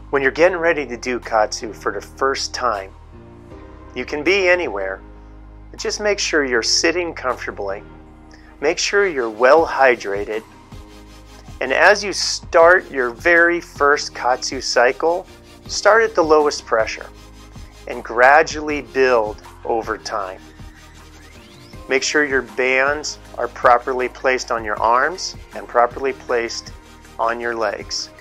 When you're getting ready to do KAATSU for the first time, you can be anywhere, but just make sure you're sitting comfortably. Make sure you're well hydrated. And as you start your very first KAATSU cycle, start at the lowest pressure and gradually build over time. Make sure your bands are properly placed on your arms and properly placed on your legs.